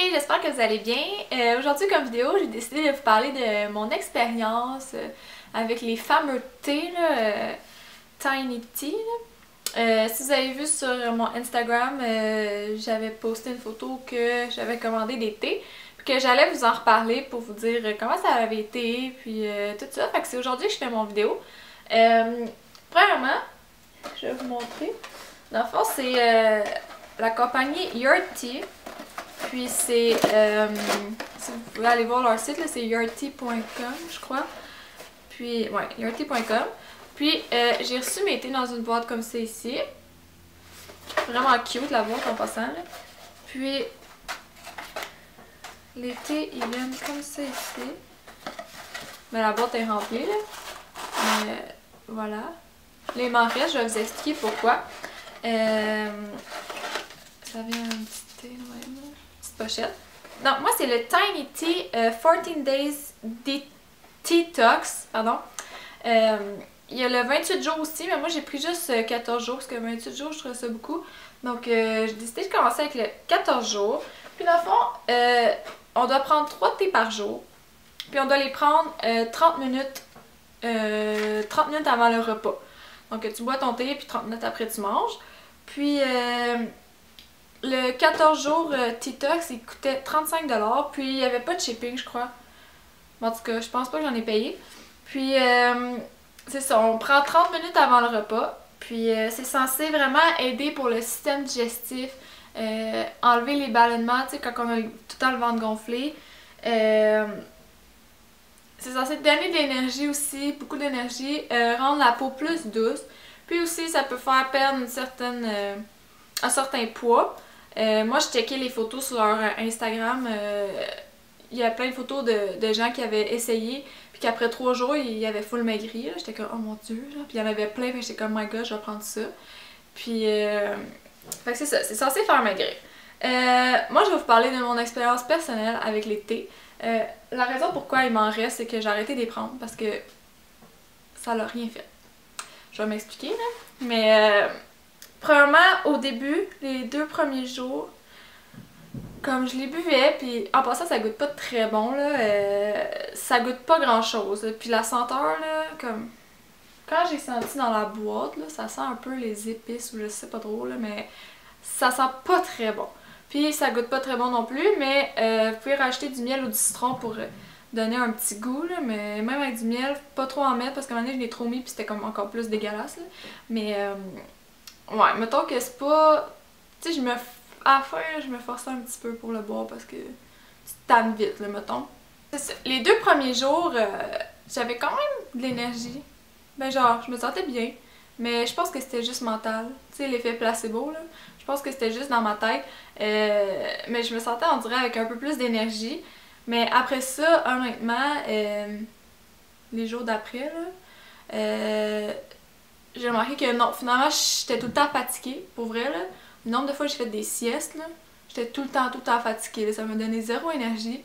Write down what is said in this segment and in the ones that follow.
j'espère que vous allez bien. Aujourd'hui comme vidéo, j'ai décidé de vous parler de mon expérience avec les fameux thés, là, Tiny Tea. Si vous avez vu sur mon Instagram, j'avais posté une photo que j'avais commandé des thés, puis que j'allais vous en reparler pour vous dire comment ça avait été, puis tout ça. Fait que c'est aujourd'hui que je fais mon vidéo. Premièrement, je vais vous montrer. Dans le fond, c'est la compagnie Your Tea. Puis c'est, si vous pouvez aller voir leur site, c'est yourtea.com, je crois. Puis, ouais, yourtea.com. Puis, j'ai reçu mes thés dans une boîte comme ça ici. Vraiment cute la boîte en passant, là. Puis, les thés, ils viennent comme ça ici. Mais la boîte est remplie, là. Mais, voilà. Là, il m'en reste, je vais vous expliquer pourquoi. Ça vient un petit thé, ouais, petite pochette. Donc, moi, c'est le Tiny Tea 14 Days Detox, pardon. Il y a le 28 jours aussi, mais moi j'ai pris juste 14 jours parce que 28 jours je trouve ça beaucoup. Donc j'ai décidé de commencer avec le 14 jours. Puis dans le fond, on doit prendre 3 thés par jour. Puis on doit les prendre 30 minutes avant le repas. Donc tu bois ton thé puis 30 minutes après tu manges. Puis le 14 jours Detox il coûtait 35$. Puis il n'y avait pas de shipping je crois. En tout cas je pense pas que j'en ai payé. Puis c'est ça, on prend 30 minutes avant le repas, puis c'est censé vraiment aider pour le système digestif, enlever les ballonnements, tu sais, quand on a tout le temps le ventre gonflé. C'est censé donner de l'énergie aussi, beaucoup d'énergie, rendre la peau plus douce, puis aussi ça peut faire perdre un certain poids. Moi, je checkais les photos sur leur Instagram, il y a plein de photos de gens qui avaient essayé, puis qu'après 3 jours, ils avaient full maigri. J'étais comme, oh mon dieu, là. Puis il y en avait plein, puis j'étais comme, oh my god, je vais prendre ça. Puis, fait que c'est ça, c'est censé faire maigrir. Moi, je vais vous parler de mon expérience personnelle avec les thés. La raison pourquoi il m'en reste, c'est que j'ai arrêté de les prendre parce que ça l'a rien fait. Je vais m'expliquer, là. Mais, premièrement, au début, les 2 premiers jours, comme je les buvais, puis en passant ça goûte pas très bon là, ça goûte pas grand chose. Puis la senteur là, comme quand j'ai senti dans la boîte là, ça sent un peu les épices ou je sais pas trop là, mais ça sent pas très bon. Puis ça goûte pas très bon non plus, mais vous pouvez rajouter du miel ou du citron pour donner un petit goût là, mais même avec du miel, pas trop en mettre parce qu'à un moment donné je l'ai trop mis puis c'était comme encore plus dégueulasse là. Mais ouais, mettons que c'est pas, tu sais à la fin, je me forçais un petit peu pour le boire parce que tu te tannes vite, là, mettons. Les 2 premiers jours, j'avais quand même de l'énergie. Ben genre, je me sentais bien. Mais je pense que c'était juste mental. Tu sais, l'effet placebo, là. Je pense que c'était juste dans ma tête. Mais je me sentais, on dirait, avec un peu plus d'énergie. Mais après ça, honnêtement, les jours d'après, là, j'ai remarqué que non, finalement, j'étais tout le temps fatiguée, pour vrai, là. Le nombre de fois que j'ai fait des siestes, là, j'étais tout le temps fatiguée. Là, ça me donnait zéro énergie.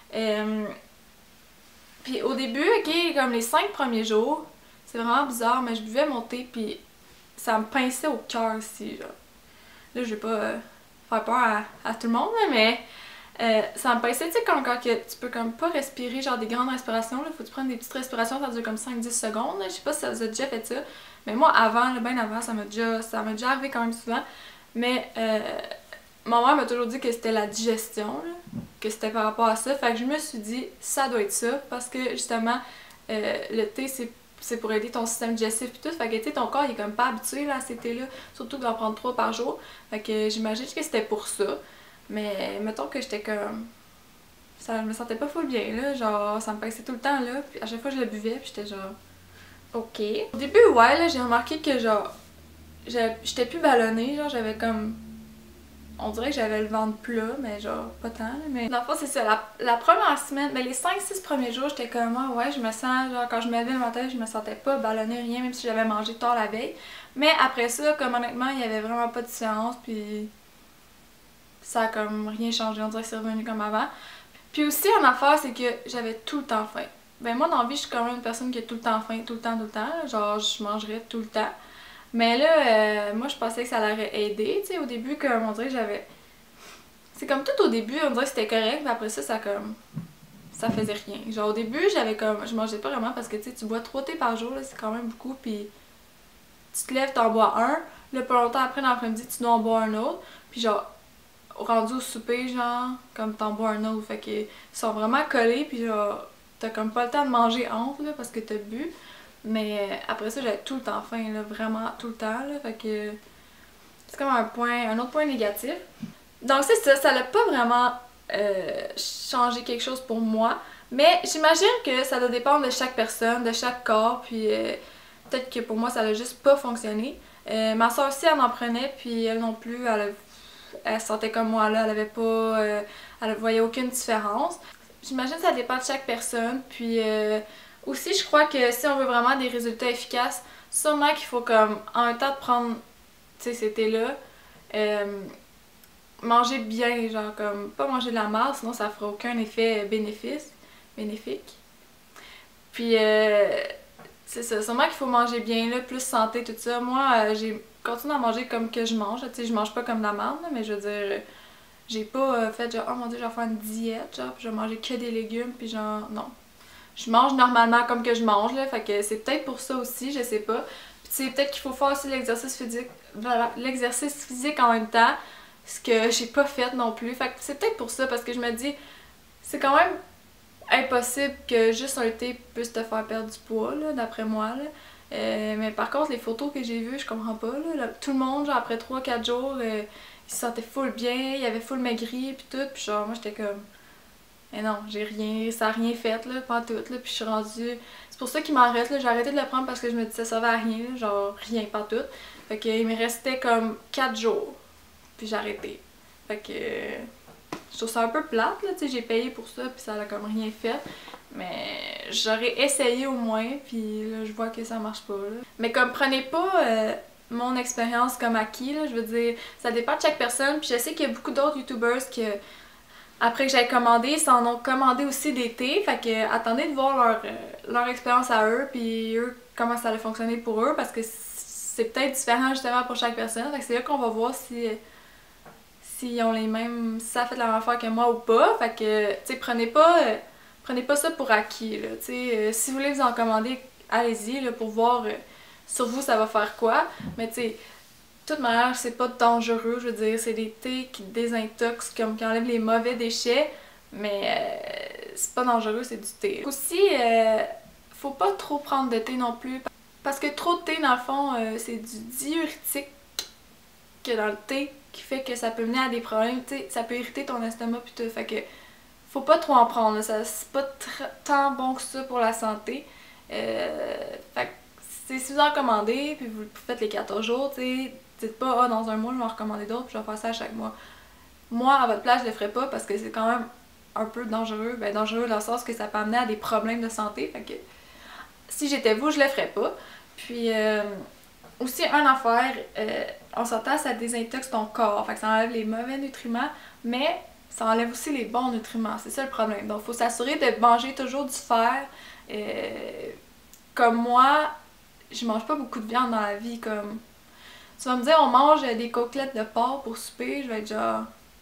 Puis au début, ok, comme les 5 premiers jours, c'est vraiment bizarre, mais je buvais mon thé, puis ça me pinçait au cœur aussi, genre. Là, je vais pas faire peur à tout le monde, là, mais ça me pinçait, tu sais, quand que tu peux comme pas respirer, genre des grandes respirations, là, faut que tu prennes des petites respirations, ça dure comme 5-10 secondes, là. Je sais pas si ça vous a déjà fait ça, mais moi, avant, là, bien avant, ça m'a déjà arrivé quand même souvent. Mais ma mère m'a toujours dit que c'était la digestion, là, que c'était par rapport à ça. Fait que je me suis dit, ça doit être ça, parce que justement, le thé, c'est pour aider ton système digestif et tout. Fait que tu sais, ton corps il est comme pas habitué là, à ces thés-là, surtout d'en prendre 3 par jour. Fait que j'imagine que c'était pour ça. Mais mettons que j'étais comme. Je me sentais pas full bien, là. Genre, ça me pinçait tout le temps, là. Puis à chaque fois, je le buvais, puis j'étais genre. Ok. Au début, ouais, là, j'ai remarqué que genre. J'étais plus ballonnée, genre j'avais comme... On dirait que j'avais le ventre plat, mais genre pas tant, là, mais... Dans le fond, c'est ça, la première semaine, ben les 5-6 premiers jours, j'étais comme, ah ouais, je me sens, genre quand je me levais le matin, je me sentais pas ballonnée, rien, même si j'avais mangé tard la veille. Mais après ça, comme honnêtement, il y avait vraiment pas de différence, puis... Ça a comme rien changé, on dirait que c'est revenu comme avant. Puis aussi, une affaire, c'est que j'avais tout le temps faim. Ben moi, dans la vie, je suis quand même une personne qui a tout le temps faim, tout le temps, là. Genre, je mangerais tout le temps. Mais là, moi je pensais que ça l'aurait aidé, tu sais, au début, comme on dirait que j'avais... c'est comme tout au début, on dirait que c'était correct, mais après ça, ça faisait rien. Genre au début, je mangeais pas vraiment parce que tu bois 3 thés par jour, c'est quand même beaucoup, puis tu te lèves, t'en bois un, là pas longtemps après dans l'après-midi, tu dois en boire un autre, puis genre rendu au souper, genre, comme t'en bois un autre, fait que ils sont vraiment collés, puis genre, t'as comme pas le temps de manger entre, là, parce que t'as bu, mais après ça, j'avais tout le temps faim, là, vraiment tout le temps, là, fait que c'est comme un autre point négatif. Donc c'est ça, ça l'a pas vraiment changé quelque chose pour moi, mais j'imagine que ça doit dépendre de chaque personne, de chaque corps, puis peut-être que pour moi, ça a juste pas fonctionné. Ma soeur aussi, elle en prenait, puis elle non plus, elle se sentait comme moi là, elle avait pas, elle voyait aucune différence. J'imagine que ça dépend de chaque personne, puis aussi je crois que si on veut vraiment des résultats efficaces, sûrement qu'il faut comme en même temps de prendre, tu sais, c'était là, manger bien, genre comme pas manger de la marde, sinon ça fera aucun effet bénéfique. Puis c'est ça, sûrement qu'il faut manger bien là, plus santé, tout ça. Moi, j'ai continué à manger comme que je mange, tu sais, je mange pas comme de la marde, mais je veux dire, j'ai pas fait genre, oh mon dieu, je vais faire une diète, genre, puis je vais manger que des légumes, puis genre, non. Je mange normalement comme que je mange, là, fait que c'est peut-être pour ça aussi, je sais pas. Puis tu sais, peut-être qu'il faut faire aussi l'exercice physique, voilà, l'exercice physique en même temps, ce que j'ai pas fait non plus. Fait que c'est peut-être pour ça, parce que je me dis, c'est quand même impossible que juste un thé puisse te faire perdre du poids, là, d'après moi, là. Mais par contre, les photos que j'ai vues, je comprends pas, là. Tout le monde, genre, après 3-4 jours, il se sentait full bien, il avait full maigri, pis tout, pis genre, moi, j'étais comme... Mais non, j'ai rien, ça a rien fait, là, pas tout, là, puis je suis rendue... C'est pour ça qu'il m'en reste, là, j'ai arrêté de le prendre parce que je me disais ça servait à rien, là, genre, rien, pas tout. Fait que, il me restait comme 4 jours, puis j'ai arrêté. Fait que... Je trouve ça un peu plate, là, tu sais, j'ai payé pour ça, puis ça a comme rien fait. Mais j'aurais essayé au moins, puis là, je vois que ça marche pas, là. Mais comme, prenez pas mon expérience comme acquis, là, je veux dire, ça dépend de chaque personne, puis je sais qu'il y a beaucoup d'autres youtubers que, après que j'aie commandé, ils s'en ont commandé aussi des thés, fait que attendez de voir leur expérience à eux, puis eux, comment ça allait fonctionner pour eux, parce que c'est peut-être différent justement pour chaque personne, fait que c'est là qu'on va voir si ont les mêmes, si ça a fait la même affaire que moi ou pas. Fait que, tu sais, prenez pas ça pour acquis, là, tu sais. Si vous voulez vous en commander, allez-y, là, pour voir sur vous ça va faire quoi. Mais tu sais, de toute manière, c'est pas dangereux, je veux dire, c'est des thés qui désintoxent, comme qui enlèvent les mauvais déchets, mais c'est pas dangereux, c'est du thé. Aussi, faut pas trop prendre de thé non plus, parce que trop de thé, dans le fond, c'est du diurétique que dans le thé, qui fait que ça peut mener à des problèmes, tu sais, ça peut irriter ton estomac pis tout, fait que faut pas trop en prendre, là, c'est pas tant bon que ça pour la santé. Fait que si vous en commandez, puis vous faites les 14 jours, tu sais, dites pas, ah, dans un mois je vais en recommander d'autres, puis je vais faire ça à chaque mois. Moi, à votre place, je le ferais pas parce que c'est quand même un peu dangereux, ben dangereux dans le sens que ça peut amener à des problèmes de santé, fait que si j'étais vous, je le ferais pas. Puis aussi, une affaire, on s'entend, ça désintoxe ton corps, fait que ça enlève les mauvais nutriments, mais ça enlève aussi les bons nutriments, c'est ça le problème. Donc, il faut s'assurer de manger toujours du fer. Comme moi, je mange pas beaucoup de viande dans la vie, comme... Tu vas me dire, on mange des côtelettes de porc pour souper, je vais être genre...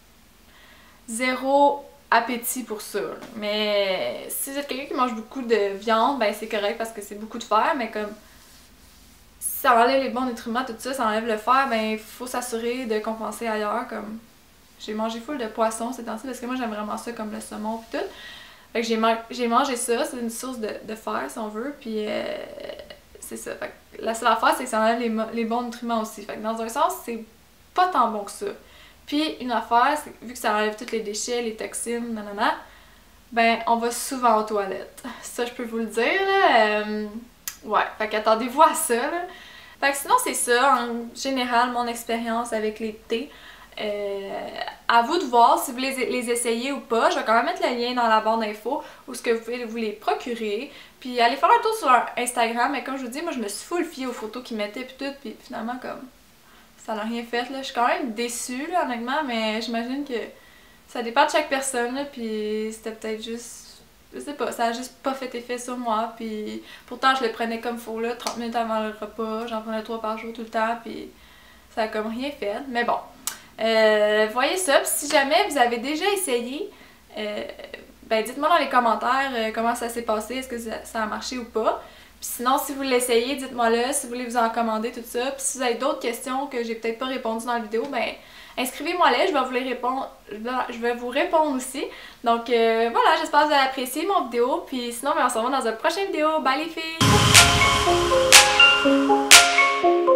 zéro appétit pour ça. Mais si vous êtes quelqu'un qui mange beaucoup de viande, ben c'est correct parce que c'est beaucoup de fer, mais comme... Si ça enlève les bons nutriments, tout ça, ça enlève le fer, ben il faut s'assurer de compenser ailleurs, comme... J'ai mangé full de poisson ces temps-ci parce que moi j'aime vraiment ça, comme le saumon et tout. Fait que j'ai mangé ça, c'est une source de fer si on veut, puis c'est ça. Fait que la seule affaire, c'est que ça enlève les bons nutriments aussi. Fait que dans un sens, c'est pas tant bon que ça. Puis une affaire, c'est vu que ça enlève tous les déchets, les toxines, nanana, ben on va souvent aux toilettes. Ça, je peux vous le dire, là. Ouais, fait qu'attendez-vous à ça, là. Fait que sinon, c'est ça, en général, mon expérience avec les thés. À vous de voir si vous les essayez ou pas. Je vais quand même mettre le lien dans la barre d'infos où ce que vous pouvez vous les procurer. Puis allez faire un tour sur leur Instagram. Mais comme je vous dis, moi je me suis full fiée aux photos qu'ils mettaient puis tout. Puis finalement comme ça n'a rien fait là. Je suis quand même déçue là, honnêtement. Mais j'imagine que ça dépend de chaque personne là. Puis c'était peut-être juste... Je sais pas, ça a juste pas fait effet sur moi. Puis pourtant je le prenais comme faut là, 30 minutes avant le repas. J'en prenais 3 par jour tout le temps. Puis ça a comme rien fait. Mais bon. Voyez ça. Puis si jamais vous avez déjà essayé, ben dites-moi dans les commentaires comment ça s'est passé, est-ce que ça a marché ou pas. Puis sinon, si vous l'essayez, dites-moi là, si vous voulez vous en commander, tout ça. Puis si vous avez d'autres questions que j'ai peut-être pas répondu dans la vidéo, ben inscrivez-moi là, je vais vous les répondre. Je vais vous répondre aussi. Donc voilà, j'espère que vous avez apprécié mon vidéo. Puis sinon, ben, on se revoit dans une prochaine vidéo. Bye les filles!